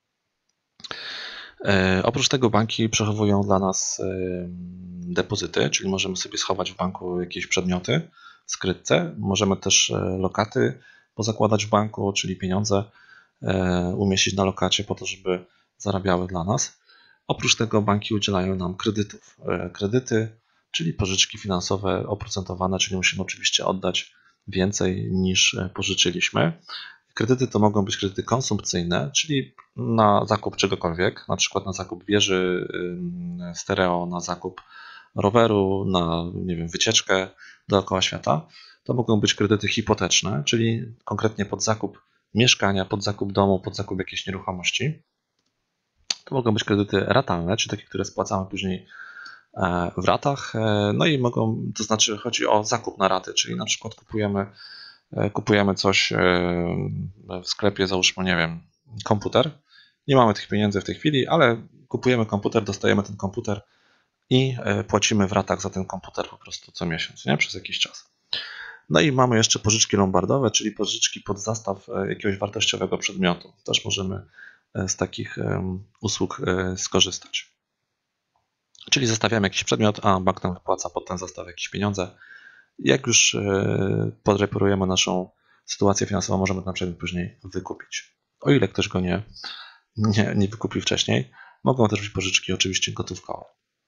Oprócz tego banki przechowują dla nas depozyty, czyli możemy sobie schować w banku jakieś przedmioty w skrytce. Możemy też lokaty pozakładać w banku, czyli pieniądze umieścić na lokacie po to, żeby zarabiały dla nas. Oprócz tego banki udzielają nam kredytów. Kredyty, czyli pożyczki finansowe oprocentowane, czyli musimy oczywiście oddać więcej niż pożyczyliśmy. Kredyty to mogą być kredyty konsumpcyjne, czyli na zakup czegokolwiek, na przykład na zakup wieży stereo, na zakup roweru, na wycieczkę dookoła świata. To mogą być kredyty hipoteczne, czyli konkretnie pod zakup mieszkania, pod zakup domu, pod zakup jakiejś nieruchomości. To mogą być kredyty ratalne, czyli takie, które spłacamy później w ratach. No i to znaczy chodzi o zakup na raty, czyli na przykład kupujemy coś w sklepie, załóżmy, nie wiem, komputer. Nie mamy tych pieniędzy w tej chwili, ale kupujemy komputer, dostajemy ten komputer i płacimy w ratach za ten komputer po prostu co miesiąc, nie? Przez jakiś czas. No i mamy jeszcze pożyczki lombardowe, czyli pożyczki pod zastaw jakiegoś wartościowego przedmiotu. Też możemy z takich usług skorzystać. Czyli zostawiamy jakiś przedmiot, a bank nam wypłaca pod ten zastaw jakieś pieniądze. Jak już podreperujemy naszą sytuację finansową, możemy ten przedmiot później wykupić. O ile ktoś go nie wykupił wcześniej, mogą też być pożyczki oczywiście gotówkowe.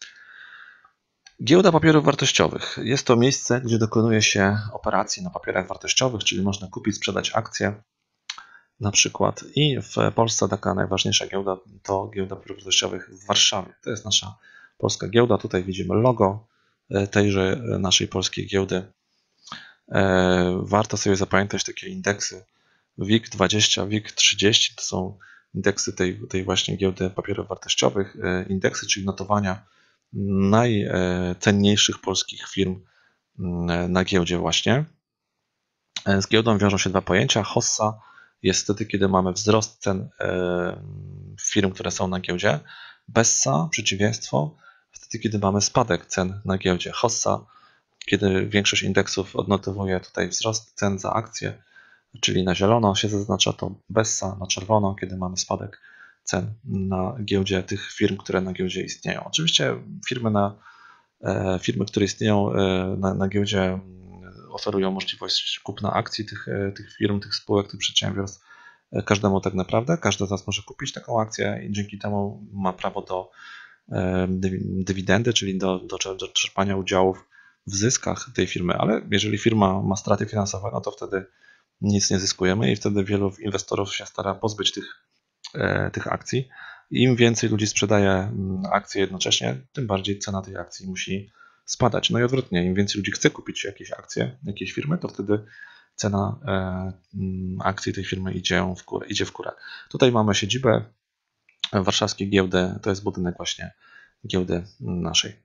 Giełda papierów wartościowych. Jest to miejsce, gdzie dokonuje się operacji na papierach wartościowych, czyli można kupić, sprzedać akcje na przykład. I w Polsce taka najważniejsza giełda to Giełda Papierów Wartościowych w Warszawie. To jest nasza polska giełda. Tutaj widzimy logo tejże naszej polskiej giełdy. Warto sobie zapamiętać takie indeksy WIG20, WIG30. To są indeksy tej właśnie Giełdy Papierów Wartościowych. Indeksy, czyli notowania najcenniejszych polskich firm na giełdzie właśnie. Z giełdą wiążą się dwa pojęcia. Hossa jest wtedy, kiedy mamy wzrost cen firm, które są na giełdzie. Bessa, przeciwieństwo, wtedy, kiedy mamy spadek cen na giełdzie. Hossa, kiedy większość indeksów odnotowuje tutaj wzrost cen za akcje, czyli na zielono się zaznacza to. Bessa na czerwono, kiedy mamy spadek cen na giełdzie tych firm, które na giełdzie istnieją. Oczywiście firmy, które istnieją na giełdzie, oferują możliwość kupna akcji tych firm, tych spółek, tych przedsiębiorstw każdemu tak naprawdę. Każdy z nas może kupić taką akcję i dzięki temu ma prawo do dywidendy, czyli do czerpania udziałów w zyskach tej firmy, ale jeżeli firma ma straty finansowe, no to wtedy nic nie zyskujemy i wtedy wielu inwestorów się stara pozbyć tych akcji. Im więcej ludzi sprzedaje akcje jednocześnie, tym bardziej cena tej akcji musi spadać. No i odwrotnie, im więcej ludzi chce kupić jakieś akcje, jakiejś firmy, to wtedy cena akcji tej firmy idzie w górę. Tutaj mamy siedzibę warszawskiej giełdy, to jest budynek właśnie giełdy naszej.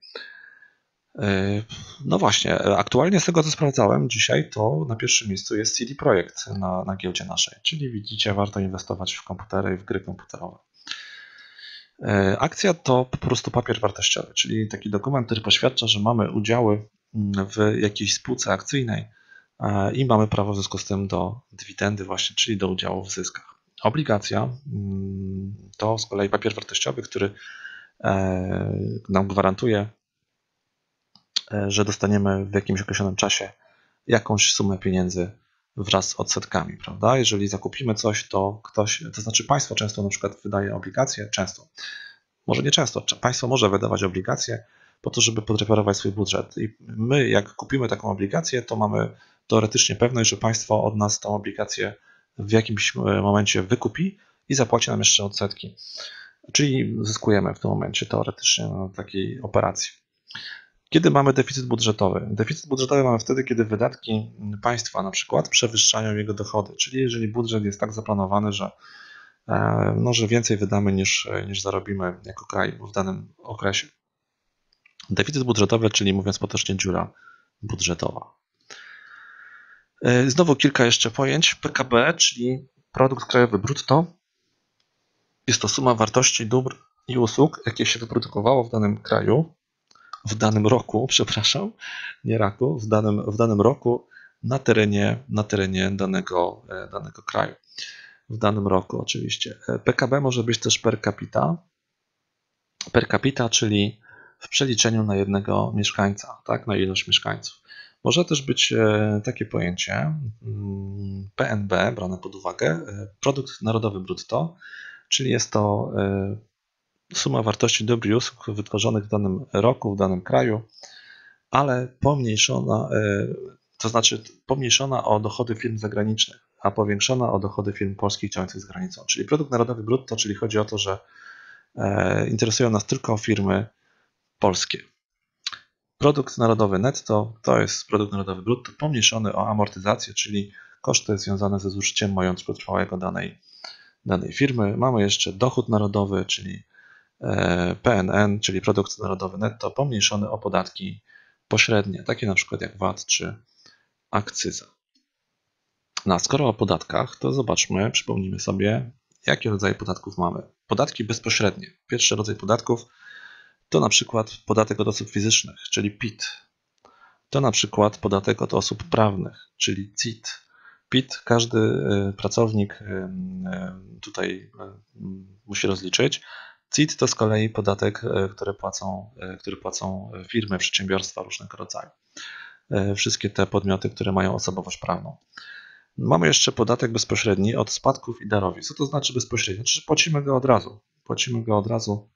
No właśnie, aktualnie z tego co sprawdzałem dzisiaj, to na pierwszym miejscu jest CD Projekt na giełdzie naszej, czyli widzicie, warto inwestować w komputery i w gry komputerowe. Akcja to po prostu papier wartościowy, czyli taki dokument, który poświadcza, że mamy udziały w jakiejś spółce akcyjnej i mamy prawo w związku z tym do dywidendy właśnie, czyli do udziału w zyskach. Obligacja to z kolei papier wartościowy, który nam gwarantuje, że dostaniemy w jakimś określonym czasie jakąś sumę pieniędzy wraz z odsetkami, prawda? Jeżeli zakupimy coś, to znaczy państwo często na przykład wydaje obligacje, może nie często, państwo może wydawać obligacje po to, żeby podreperować swój budżet. I my, jak kupimy taką obligację, to mamy teoretycznie pewność, że państwo od nas tą obligację w jakimś momencie wykupi i zapłaci nam jeszcze odsetki. Czyli zyskujemy w tym momencie teoretycznie na takiej operacji. Kiedy mamy deficyt budżetowy? Deficyt budżetowy mamy wtedy, kiedy wydatki państwa na przykład przewyższają jego dochody. Czyli jeżeli budżet jest tak zaplanowany, że więcej wydamy niż zarobimy jako kraj w danym okresie. Deficyt budżetowy, czyli mówiąc potocznie dziura budżetowa. Znowu kilka jeszcze pojęć. PKB, czyli produkt krajowy brutto. Jest to suma wartości dóbr i usług, jakie się wyprodukowało w danym kraju, w danym roku, przepraszam, nie raku, w danym roku na terenie danego kraju. W danym roku oczywiście. PKB może być też per capita. Per capita, czyli w przeliczeniu na jednego mieszkańca, tak, na ilość mieszkańców. Może też być takie pojęcie PNB brane pod uwagę, produkt narodowy brutto, czyli jest to suma wartości dóbr i usług wytworzonych w danym roku, w danym kraju, ale pomniejszona o dochody firm zagranicznych, a powiększona o dochody firm polskich działających za granicą. Czyli produkt narodowy brutto, czyli chodzi o to, że interesują nas tylko firmy polskie. Produkt narodowy netto to jest produkt narodowy brutto pomniejszony o amortyzację, czyli koszty związane ze zużyciem majątku trwałego danej firmy. Mamy jeszcze dochód narodowy, czyli PNN, czyli produkt narodowy netto, pomniejszony o podatki pośrednie, takie na przykład jak VAT czy akcyza. No a skoro o podatkach, to zobaczmy, przypomnijmy sobie, jakie rodzaje podatków mamy. Podatki bezpośrednie. Pierwszy rodzaj podatków to na przykład podatek od osób fizycznych, czyli PIT. To na przykład podatek od osób prawnych, czyli CIT. PIT każdy pracownik tutaj musi rozliczyć. CIT to z kolei podatek, który płacą firmy, przedsiębiorstwa różnego rodzaju. Wszystkie te podmioty, które mają osobowość prawną. Mamy jeszcze podatek bezpośredni od spadków i darowizn. Co to znaczy bezpośrednio? Znaczy płacimy go od razu. Płacimy go od razu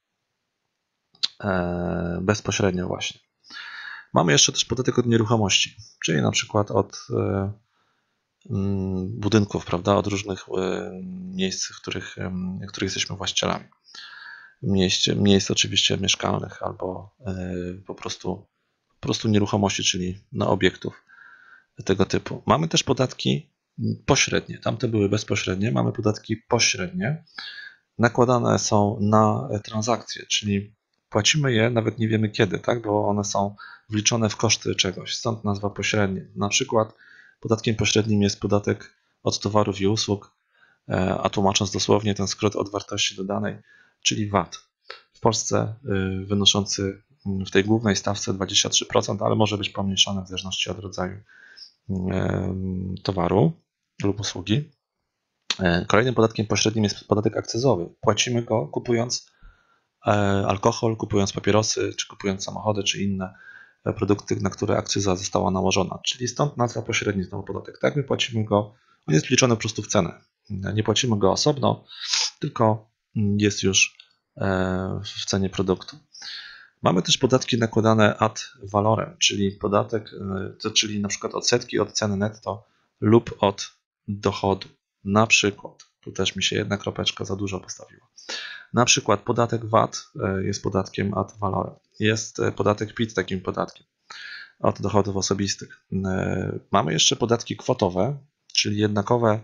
bezpośrednio właśnie. Mamy jeszcze też podatek od nieruchomości, czyli na przykład od budynków, prawda, od różnych miejsc, w których jesteśmy właścicielami. Miejsc oczywiście mieszkalnych albo po prostu nieruchomości, czyli obiektów tego typu. Mamy też podatki pośrednie. Tamte były bezpośrednie. Mamy podatki pośrednie. Nakładane są na transakcje, czyli płacimy je, nawet nie wiemy kiedy, tak? Bo one są wliczone w koszty czegoś, stąd nazwa pośrednie. Na przykład podatkiem pośrednim jest podatek od towarów i usług, a tłumacząc dosłownie ten skrót od wartości dodanej, czyli VAT. W Polsce wynoszący w tej głównej stawce 23%, ale może być pomniejszany w zależności od rodzaju towaru lub usługi. Kolejnym podatkiem pośrednim jest podatek akcyzowy. Płacimy go kupując alkohol, kupując papierosy, czy kupując samochody, czy inne produkty, na które akcyza została nałożona. Czyli stąd nazwa pośredni znowu podatek. Tak, my płacimy go, on jest wliczony po prostu w cenę. Nie płacimy go osobno, tylko jest już w cenie produktu. Mamy też podatki nakładane ad valorem, czyli podatek, czyli na przykład odsetki od ceny netto lub od dochodu. Na przykład, tu też mi się jedna kropeczka za dużo postawiła. Na przykład podatek VAT jest podatkiem ad valorem. Jest podatek PIT takim podatkiem od dochodów osobistych. Mamy jeszcze podatki kwotowe, czyli jednakowe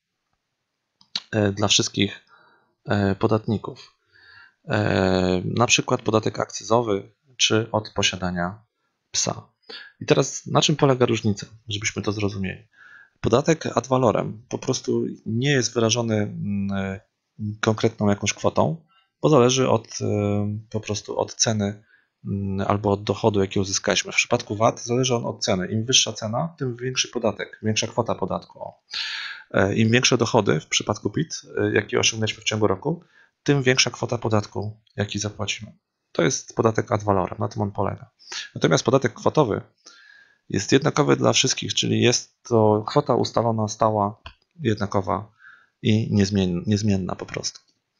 dla wszystkich podatników. Na przykład podatek akcyzowy czy od posiadania psa. I teraz na czym polega różnica, żebyśmy to zrozumieli? Podatek ad valorem po prostu nie jest wyrażony konkretną jakąś kwotą, bo zależy po prostu od ceny albo od dochodu, jaki uzyskaliśmy. W przypadku VAT zależy on od ceny. Im wyższa cena, tym większy podatek, większa kwota podatku. Im większe dochody w przypadku PIT, jakie osiągnęliśmy w ciągu roku, tym większa kwota podatku, jaki zapłacimy. To jest podatek ad valorem, na tym on polega. Natomiast podatek kwotowy jest jednakowy dla wszystkich, czyli jest to kwota ustalona, stała, jednakowa i niezmienna po prostu.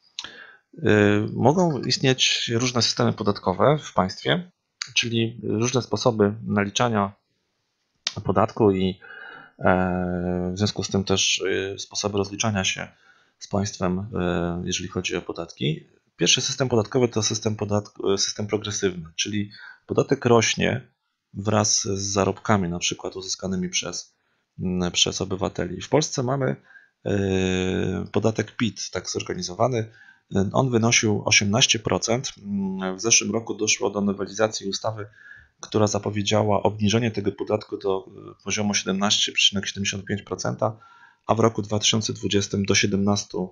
Mogą istnieć różne systemy podatkowe w państwie, czyli różne sposoby naliczania podatku i w związku z tym też sposoby rozliczania się z państwem, jeżeli chodzi o podatki. Pierwszy system podatkowy to system progresywny, czyli podatek rośnie wraz z zarobkami, na przykład uzyskanymi przez obywateli. W Polsce mamy podatek PIT, tak zorganizowany. On wynosił 18%. W zeszłym roku doszło do nowelizacji ustawy, która zapowiedziała obniżenie tego podatku do poziomu 17,75%, a w roku 2020 do 17%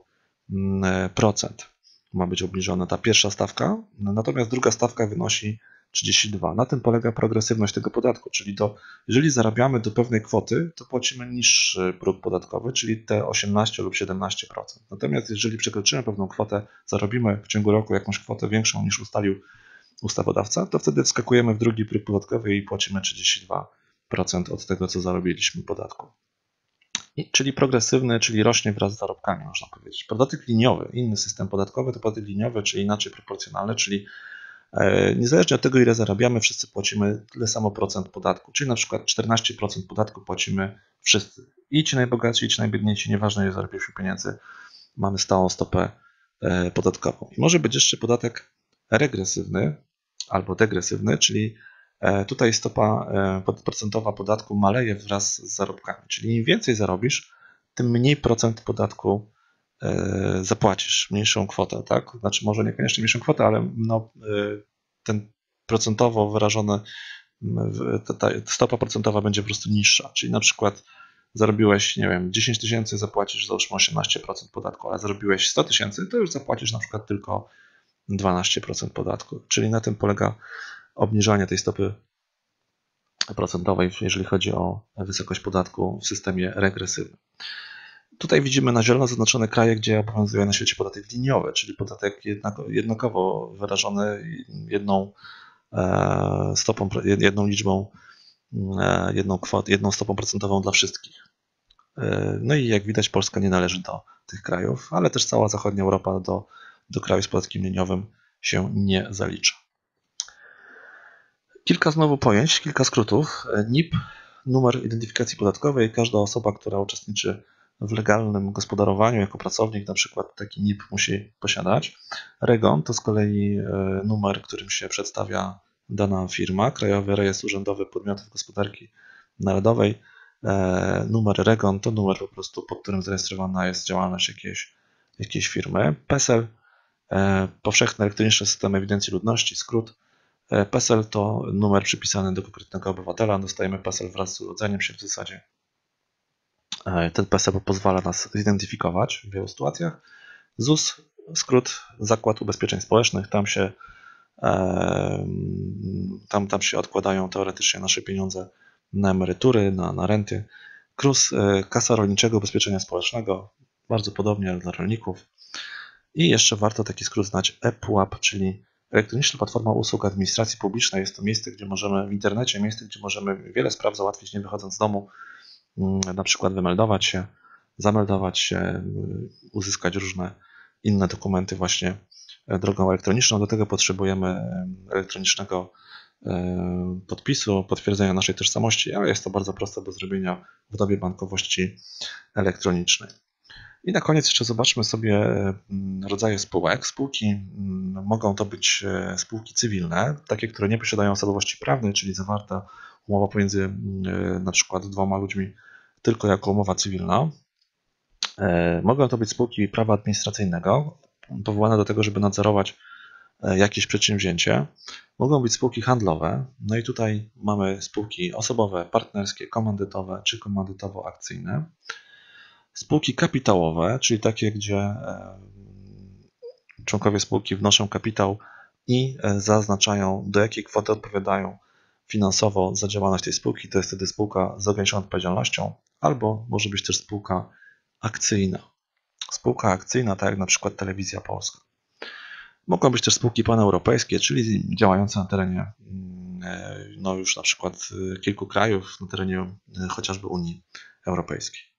ma być obniżona ta pierwsza stawka, natomiast druga stawka wynosi 32%. Na tym polega progresywność tego podatku, czyli jeżeli zarabiamy do pewnej kwoty, to płacimy niższy próg podatkowy, czyli te 18 lub 17%. Natomiast jeżeli przekroczymy pewną kwotę, zarobimy w ciągu roku jakąś kwotę większą niż ustalił ustawodawca, to wtedy wskakujemy w drugi próg podatkowy i płacimy 32% od tego, co zarobiliśmy podatku. Czyli progresywny, czyli rośnie wraz z zarobkami, można powiedzieć. Podatek liniowy, inny system podatkowy to podatek liniowy, czyli inaczej proporcjonalny, czyli niezależnie od tego, ile zarabiamy, wszyscy płacimy tyle samo procent podatku, czyli na przykład 14% podatku płacimy wszyscy. I ci najbogatsi, i ci najbiedniejsi, nieważne ile zarobiliśmy pieniędzy, mamy stałą stopę podatkową. I może być jeszcze podatek regresywny albo degresywny, czyli tutaj stopa procentowa podatku maleje wraz z zarobkami. Czyli im więcej zarobisz, tym mniej procent podatku zapłacisz mniejszą kwotę, tak? Znaczy może niekoniecznie mniejszą kwotę, ale no, ten procentowo wyrażony, ta stopa procentowa będzie po prostu niższa. Czyli na przykład zarobiłeś, nie wiem, 10 tysięcy, zapłacisz załóżmy 18% podatku, ale zarobiłeś 100 tysięcy, to już zapłacisz na przykład tylko 12% podatku. Czyli na tym polega obniżanie tej stopy procentowej, jeżeli chodzi o wysokość podatku w systemie regresywnym. Tutaj widzimy na zielono zaznaczone kraje, gdzie obowiązuje na świecie podatek liniowy, czyli podatek jednakowo wyrażony jedną liczbą, jedną stopą procentową dla wszystkich. No i jak widać, Polska nie należy do tych krajów, ale też cała zachodnia Europa do krajów z podatkiem liniowym się nie zalicza. Kilka znowu pojęć, kilka skrótów. NIP, numer identyfikacji podatkowej. Każda osoba, która uczestniczy w legalnym gospodarowaniu jako pracownik, na przykład taki NIP musi posiadać. REGON to z kolei numer, którym się przedstawia dana firma, Krajowy Rejestr Urzędowy Podmiotów Gospodarki Narodowej. Numer REGON to numer po prostu, pod którym zarejestrowana jest działalność jakiejś firmy. PESEL, Powszechny Elektroniczny System Ewidencji Ludności, skrót. PESEL to numer przypisany do konkretnego obywatela. Dostajemy PESEL wraz z urodzeniem się w zasadzie. Ten PESEL pozwala nas zidentyfikować w wielu sytuacjach. ZUS, skrót Zakład Ubezpieczeń Społecznych. Tam się odkładają teoretycznie nasze pieniądze na emerytury, na renty. KRUS, Kasa Rolniczego Ubezpieczenia Społecznego. Bardzo podobnie dla rolników. I jeszcze warto taki skrót znać ePUAP, czyli Elektroniczna Platforma Usług Administracji Publicznej. Jest to miejsce, gdzie możemy w internecie, miejsce, gdzie możemy wiele spraw załatwić nie wychodząc z domu, na przykład wymeldować się, zameldować się, uzyskać różne inne dokumenty właśnie drogą elektroniczną. Do tego potrzebujemy elektronicznego podpisu, potwierdzenia naszej tożsamości, ale jest to bardzo proste do zrobienia w dobie bankowości elektronicznej. I na koniec jeszcze zobaczmy sobie rodzaje spółek. Spółki mogą to być spółki cywilne, takie, które nie posiadają osobowości prawnej, czyli zawarta umowa pomiędzy na przykład dwoma ludźmi tylko jako umowa cywilna. Mogą to być spółki prawa administracyjnego, powołane do tego, żeby nadzorować jakieś przedsięwzięcie. Mogą być spółki handlowe, no i tutaj mamy spółki osobowe, partnerskie, komandytowe czy komandytowo-akcyjne. Spółki kapitałowe, czyli takie, gdzie członkowie spółki wnoszą kapitał i zaznaczają, do jakiej kwoty odpowiadają finansowo za działalność tej spółki. To jest wtedy spółka z ograniczoną odpowiedzialnością, albo może być też spółka akcyjna. Spółka akcyjna, tak jak na przykład Telewizja Polska. Mogą być też spółki paneuropejskie, czyli działające na terenie już na przykład kilku krajów, na terenie chociażby Unii Europejskiej.